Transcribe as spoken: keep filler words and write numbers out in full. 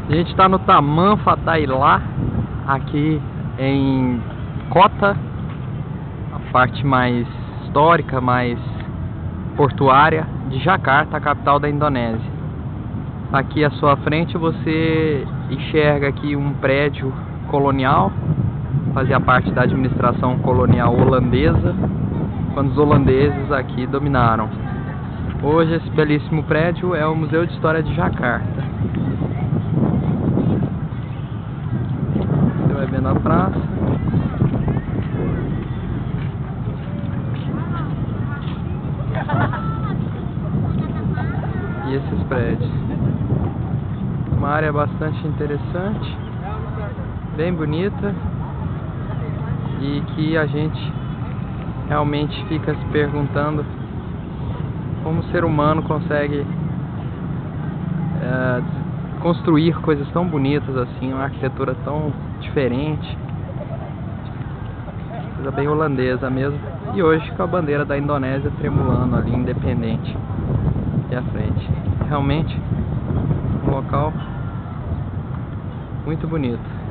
A gente está no Taman Fatailá, aqui em Kota, a parte mais histórica, mais portuária de Jakarta, a capital da Indonésia. Aqui à sua frente você enxerga aqui um prédio colonial, fazia parte da administração colonial holandesa, quando os holandeses aqui dominaram. Hoje esse belíssimo prédio é o Museu de História de Jakarta. Você vai vendo a praça. E esses prédios. Uma área bastante interessante, bem bonita, e que a gente realmente fica se perguntando como o ser humano consegue é, construir coisas tão bonitas assim, uma arquitetura tão diferente, coisa bem holandesa mesmo, e hoje com a bandeira da Indonésia tremulando ali, independente, aqui à frente. Realmente um local muito bonito.